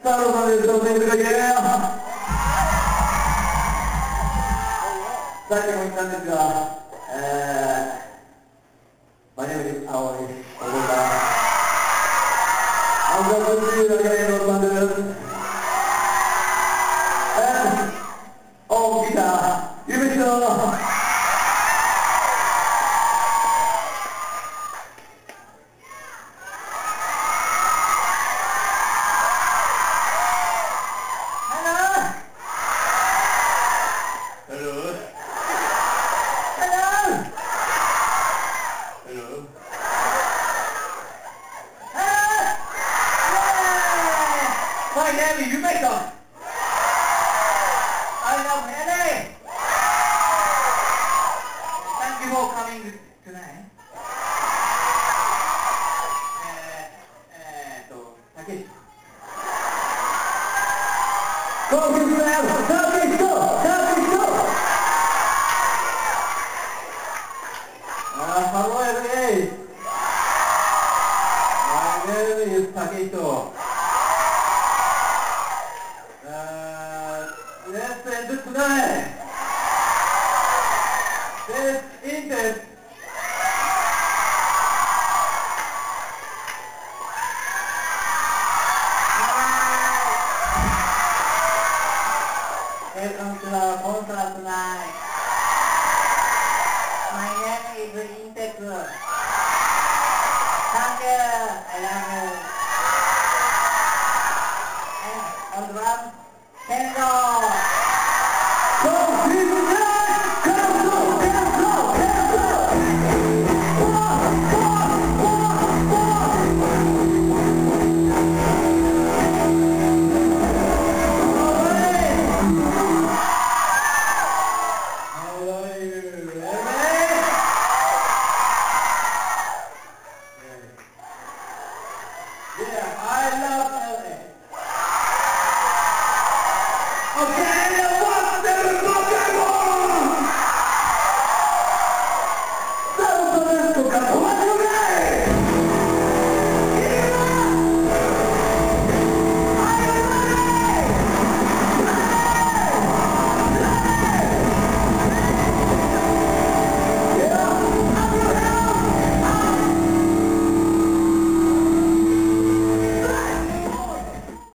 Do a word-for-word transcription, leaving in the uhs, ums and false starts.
Hello, my name is Ayabie. Thank you for coming to uh, my name is Ayabie. I'm going to see you again in London. And on guitar, you may know. Ayabie, you make them. I love Ayabie. Thank you for coming tonight. Eh, eh, to, Takeshi. Go, go, Takeshi, go, Takeshi, go. Uh, hello, everybody. My name is Takeshi. Let's end it tonight. Let's end it. Welcome to our concert tonight. My name is Inteku. Thank you. I love you. And on drum, Kenzo. Go, people, go, go, go, go, yeah, I love L A. Okay.